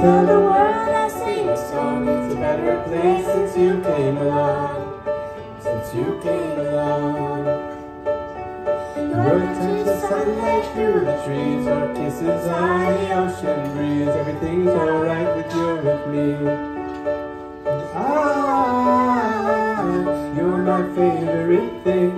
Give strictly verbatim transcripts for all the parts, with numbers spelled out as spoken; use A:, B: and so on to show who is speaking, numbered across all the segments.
A: tell the world I sing a song. It's a better place since you came along. Since you came along. The earth turns to sunlight through the trees. Our kisses on the ocean breeze. Everything's alright with you, with me. Ah, you're my favorite thing.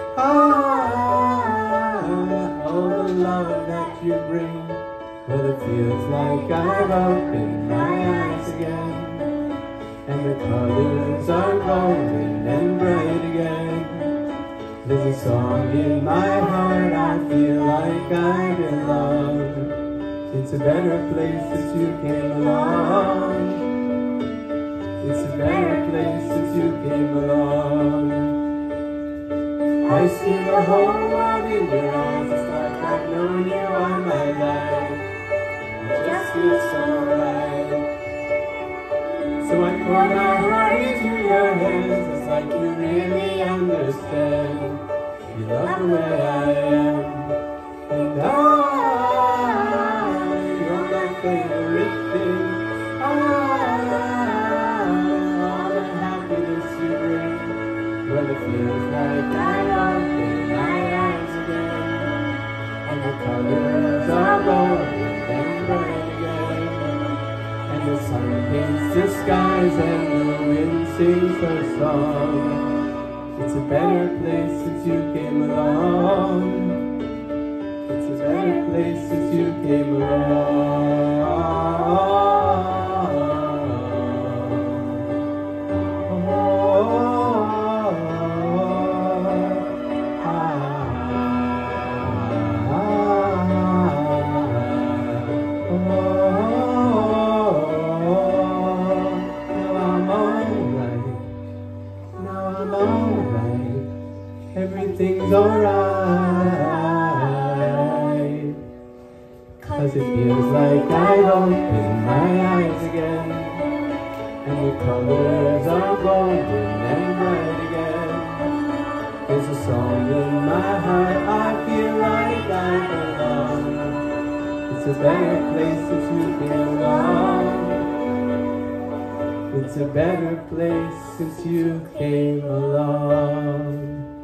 A: Ah, all the love that you bring. Well, it feels like I've opened my eyes again, and the colors are golden and bright again. There's a song in my heart, I feel like I belong. It's a better place since you came along. It's a better place since you came along. I see the whole world in your eyes. It's like I've known you all my life. It just feels so right. So I pour my heart into your hands. It's like you really understand. You love the way I am. And I, you're my favorite thing. Ah, all the happiness you bring. Well, it feels like I open my eyes again, and the colors are golden and bright again, and the sun paints the skies and the wind sings her song. It's a better place since you came along. It's a better place since you came along. Everything's alright, 'cause it feels like I've opened my eyes again, and the colors are golden and bright again. There's a song in my heart, I feel like I belong. It's a better place since you came along. It's a better place since you came along.